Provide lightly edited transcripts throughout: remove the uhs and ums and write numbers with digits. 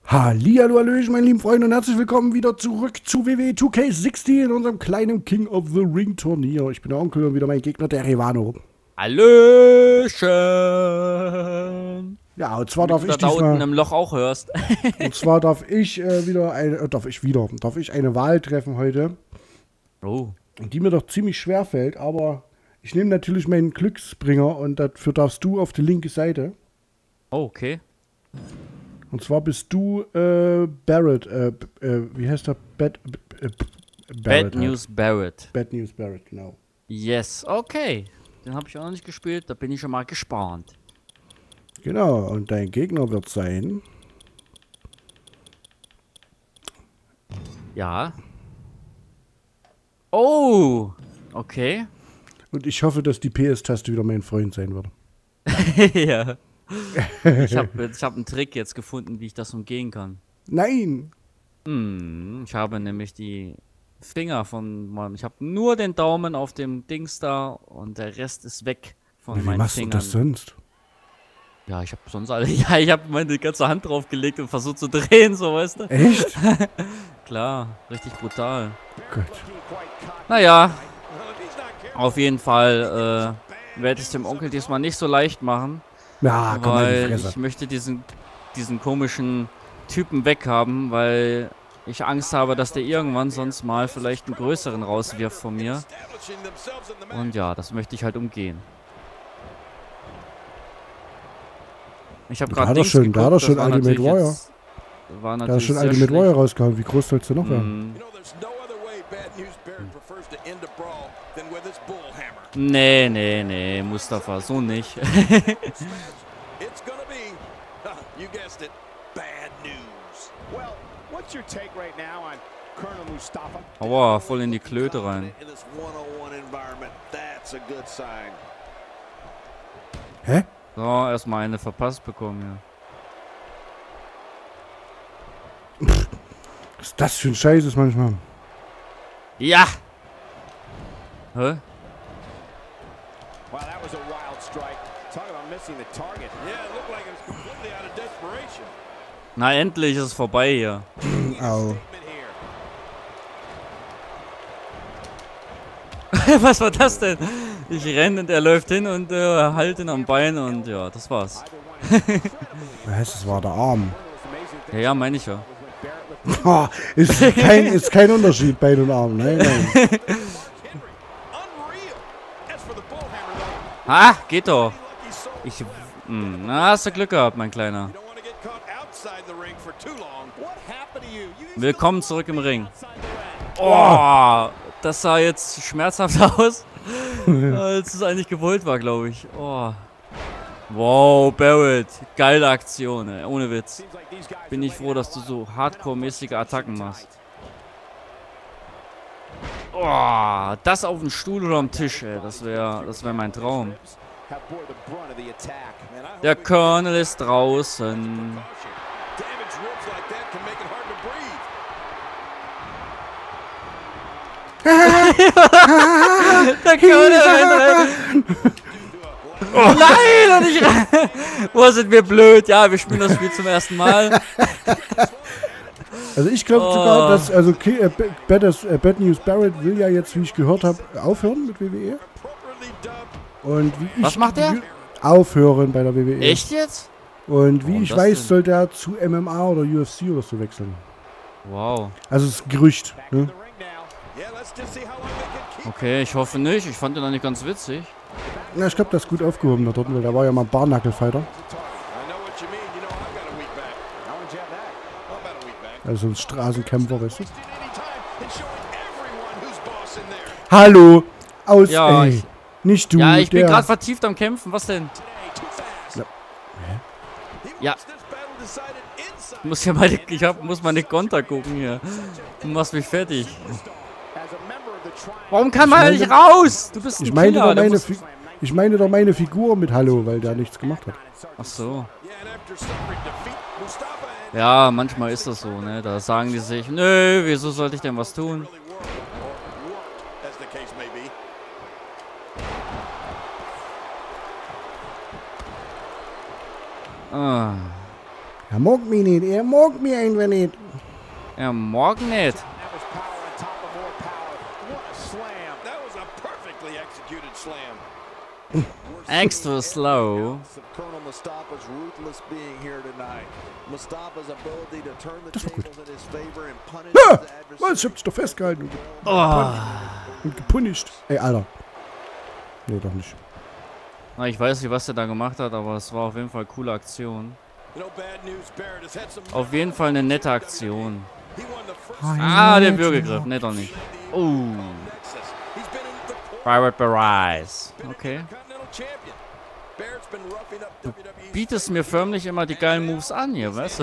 Hallihallo, hallöchen, meine lieben Freunde, und herzlich willkommen wieder zurück zu WWE 2K60 in unserem kleinen King of the Ring Turnier. Ich bin der Onkel und wieder mein Gegner, der Revano. Hallöchen! Ja, und zwar darf Damit du ich da unten diesmal, im Loch auch hörst. und zwar darf ich darf ich eine Wahl treffen heute, Oh. die mir doch ziemlich schwer fällt, aber ich nehme natürlich meinen Glücksbringer und dafür darfst du auf die linke Seite. Oh, okay. Und zwar bist du Barrett, wie heißt der? Barrett Bad halt. News Barrett. Bad News Barrett, genau. Yes, okay. Den habe ich auch noch nicht gespielt, da bin ich schon mal gespannt. Genau, und dein Gegner wird sein. Ja. Oh! Okay. Und ich hoffe, dass die PS-Taste wieder mein Freund sein wird. Ja. Ich hab einen Trick jetzt gefunden, wie ich das umgehen kann. Nein! Ich habe nämlich die Finger ich habe nur den Daumen auf dem Dings da und der Rest ist weg von Wie meinen machst Fingern. du das sonst? Ja, ich habe sonst alle. Ja, ich habe meine ganze Hand draufgelegt und versucht zu drehen, so weißt du. Echt? Klar, richtig brutal. Gott. Naja, auf jeden Fall werde ich dem Onkel diesmal nicht so leicht machen, Ja, komm mal in die weil Fresse. ich möchte diesen komischen Typen weghaben, weil ich Angst habe, dass der irgendwann sonst mal vielleicht einen größeren rauswirft von mir. Und ja, das möchte ich halt umgehen. Ich habe gerade Dings geguckt, Da hat er schon das war Ultimate natürlich Warrior. jetzt- war Da hat er natürlich schon sehr Ultimate schlecht. Warrior rausgehauen. Wie groß soll's denn noch werden? Nee, nee, nee, Mustafa, so nicht. Aua, voll in die Klöte rein. Hä? So, erstmal eine verpasst bekommen, Was ist das für ein Scheiß ist manchmal? ja. Ja! Hä? Na, endlich ist es vorbei hier. Au. Was war das denn? Ich renne und er läuft hin und halt ihn am Bein und ja, das war's. Was? Das war der Arm. Ja, ja, meine ich ja. Oh, ist kein Unterschied bei den Armen. Nein, nein. Ah, geht doch. Na, hast du Glück gehabt, mein Kleiner. Willkommen zurück im Ring. Oh, das sah jetzt schmerzhaft aus, als es eigentlich gewollt war, glaube ich. Oh. Wow, Barrett. Geile Aktion, ey. Ohne Witz. Bin ich froh, dass du so hardcore-mäßige Attacken machst. Oh, das auf dem Stuhl oder am Tisch, ey. Das wär mein Traum. Der Colonel ist draußen. Der Colonel rennt. Oh nein, und ich rein. Boah, sind wir blöd. Ja, wir spielen das Spiel zum ersten Mal. Also ich glaube sogar, dass Bad News Barrett will ja jetzt, wie ich gehört habe, aufhören mit WWE. Und wie ich Was macht der? Aufhören bei der WWE. Echt jetzt? Und wie Warum ich das weiß, denn? soll der zu MMA oder UFC oder so wechseln. Wow. Also es ist ein Gerücht. Ne? Okay, ich hoffe nicht. Ich fand den noch nicht ganz witzig. Ja, ich glaube, das ist gut aufgehoben da dort, weil der war ja mal Barnackelfighter. Also ein Straßenkämpfer, weißt du? Hallo! Aus, Ja, ey. Nicht du, Ja, ich bin der. gerade vertieft am Kämpfen. Was denn? Ja. Muss meine Konter gucken hier. Du machst mich fertig. Warum kann man nicht raus? Du bist ein Ich meine Killer. doch meine Figur mit Hallo, weil der nichts gemacht hat. Ach so. Ja, manchmal ist das so, ne? Da sagen die sich, nö, wieso sollte ich denn was tun? Ah. Er mag mich nicht. Er mag mich einfach nicht. Ja, morgen nicht. Extra slow. Das war gut. Ja, was? Ich hab dich doch festgehalten und gepunished. Ey, Alter. Nee, doch nicht. Na, ich weiß nicht, was er da gemacht hat, aber es war auf jeden Fall eine coole Aktion. Auf jeden Fall eine nette Aktion. Ah, der Würgegriff. Ne, doch nicht. Oh. Private Barris. Okay. Du bietest mir förmlich immer die geilen Moves an hier, weißt du?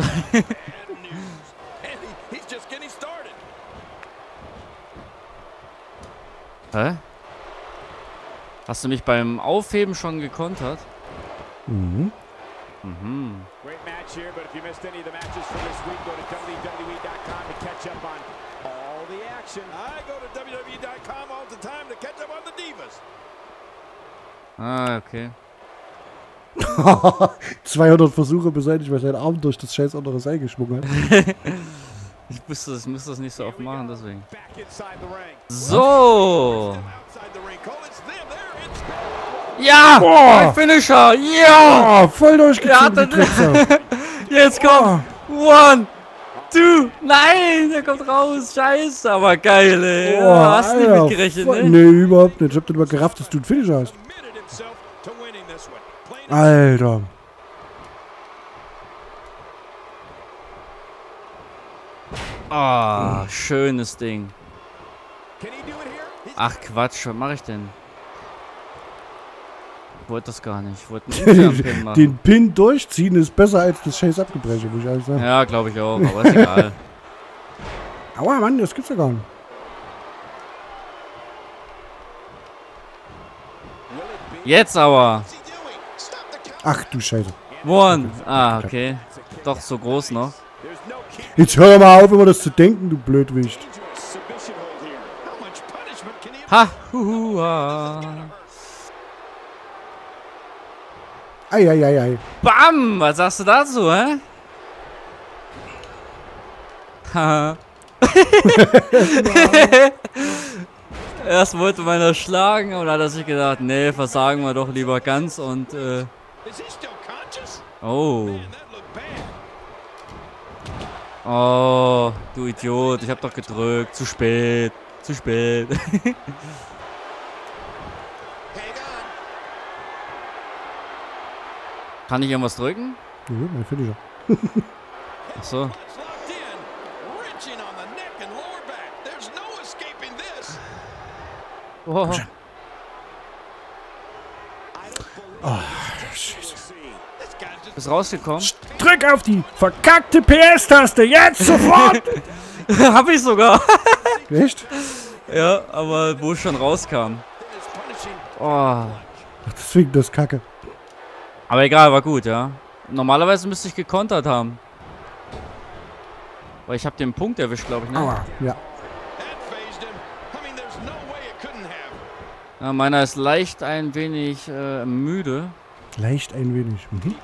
Hä? Hast du mich beim Aufheben schon gekontert? Mhm. Mhm. Ah, okay. 200 Versuche beseitigt, weil sein Arm durch das scheiß andere Seil geschwungen hat. Ich müsste das nicht so oft machen, deswegen. So! Ja! Boah. Finisher! Ja! Oh, voll durchgezogen, die Drecksau. Jetzt kommt! One! Two! Nein! Der kommt raus! Scheiße! Aber geil, ey! Oh, Hast nicht mitgerechnet, ne? Nee, überhaupt nicht. Ich hab den mal gerafft, dass du einen Finisher hast. Alter. Ah, schönes Ding. Ach Quatsch, was mache ich denn? Ich wollte das gar nicht. Ich wollte einen internen Pin machen. Den Pin durchziehen ist besser als das scheiß Abgebrechen, muss ich ehrlich sagen. Ja, glaube ich auch, aber ist egal. Aua, Mann, das gibt's ja gar nicht. Jetzt aber. Ach du Scheiße. One. Ah, okay. Doch so groß noch. Jetzt hör mal auf, immer das zu denken, du Blödwicht. Ha. Huhuha. Ei. Bam. Was sagst du dazu, hä? Haha. Erst wollte meiner schlagen und dann hat er sich gedacht, nee, versagen wir doch lieber ganz und oh. Oh, du Idiot, ich hab doch gedrückt. Zu spät. Zu spät. Kann ich irgendwas drücken? Ja, mein Finisher. Achso. Oh. Oh, Scheiße. Bist rausgekommen? Drück auf die verkackte PS-Taste, jetzt sofort! Hab ich sogar. Echt? Ja, aber wo es schon rauskam. Oh. Ach, deswegen das Kacke. Aber egal, war gut, ja. Normalerweise müsste ich gekontert haben. Weil ich habe den Punkt erwischt, glaube ich, ne? Aua, ja. Ja, meiner ist leicht ein wenig müde. Leicht ein wenig. Mhm.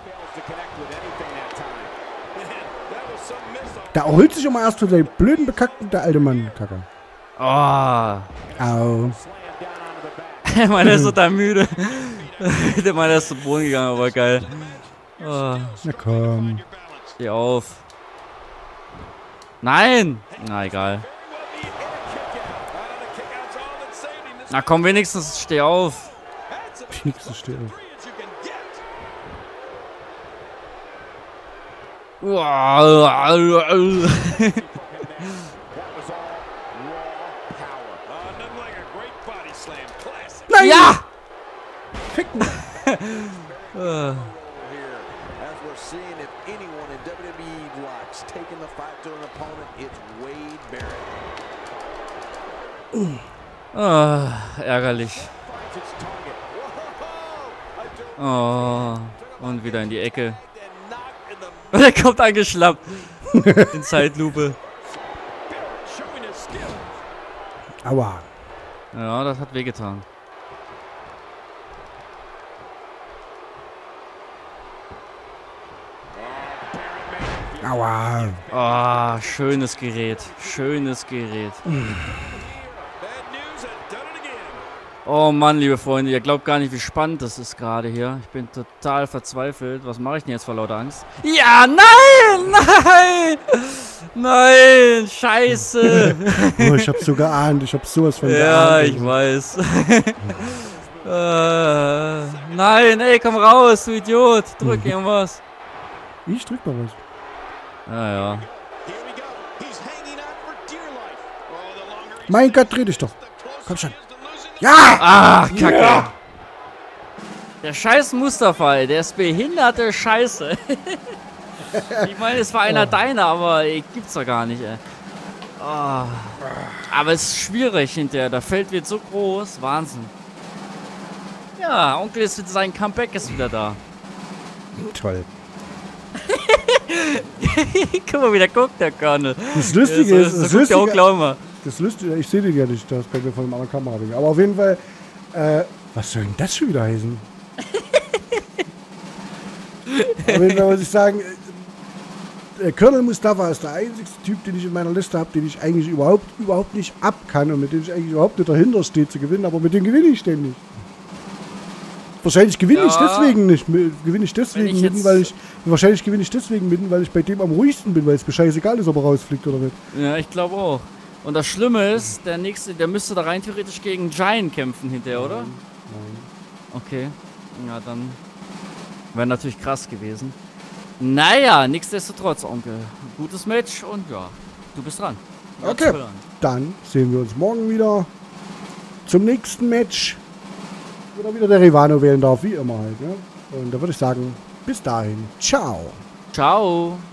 Da holt sich immer erst für seinen blöden Bekackten der alte Mann, Kacke. Oh. Au. Meiner ist total müde. Der meiner ist zu Boden gegangen, aber geil. Oh. Na komm. Steh auf. Nein! Na, egal. Na komm, wenigstens steh auf. Wenigstens steh auf. Nein! Ja! Ficken! Ärgerlich. Oh, und wieder in die Ecke. Und er kommt angeschlappt. In Zeitlupe. Aua. Ja, das hat wehgetan. Aua. Ah, schönes Gerät. Schönes Gerät. Oh Mann, liebe Freunde, ihr glaubt gar nicht, wie spannend das ist gerade hier. Ich bin total verzweifelt. Was mache ich denn jetzt vor lauter Angst? Ja, nein! Nein! Nein! Scheiße! Oh, ich hab's so geahnt. Ich hab's sowas von geahnt. Ja, ich weiß. Nein, ey, komm raus, du Idiot. Drück irgendwas. Ich drück mal was. Ja, ja. Mein Gott, dreh dich doch. Komm schon. Ja! Ah, Kacke. Ja. Der scheiß Mustafa, ey, der ist behinderte Scheiße. Ich meine, es war einer deiner, aber ey, gibt's doch gar nicht, ey. Oh. Aber es ist schwierig hinterher, der Feld wird so groß, Wahnsinn. Ja, Onkel ist mit seinem Comeback ist wieder da. Toll. Guck mal, wie der guckt, der Colonel. Das Lustige ist, das guckt der Onkel auch immer. Das Lustige, ich sehe den ja nicht, das bei mir von einer Kamera. Aber auf jeden Fall, was soll denn das schon wieder heißen? Auf jeden Fall muss ich sagen, Colonel Mustafa ist der einzige Typ, den ich in meiner Liste habe, den ich eigentlich überhaupt nicht ab kann und mit dem ich eigentlich überhaupt nicht dahinter stehe zu gewinnen, aber mit dem gewinne ich ständig. Wahrscheinlich gewinne ich deswegen nicht. Wahrscheinlich gewinne ich deswegen mit, weil ich bei dem am ruhigsten bin, weil es mir scheißegal ist, ob er rausfliegt oder nicht. Ja, ich glaube auch. Und das Schlimme ist, der nächste, der müsste da rein theoretisch gegen Giant kämpfen hinterher, oder? Nein. Okay. Ja, dann wäre natürlich krass gewesen. Naja, nichtsdestotrotz, Onkel. Gutes Match und ja, du bist dran. Okay, dann sehen wir uns morgen wieder zum nächsten Match. Oder wieder der Rivano wählen darf, wie immer halt. Ne? Und da würde ich sagen, bis dahin. Ciao. Ciao.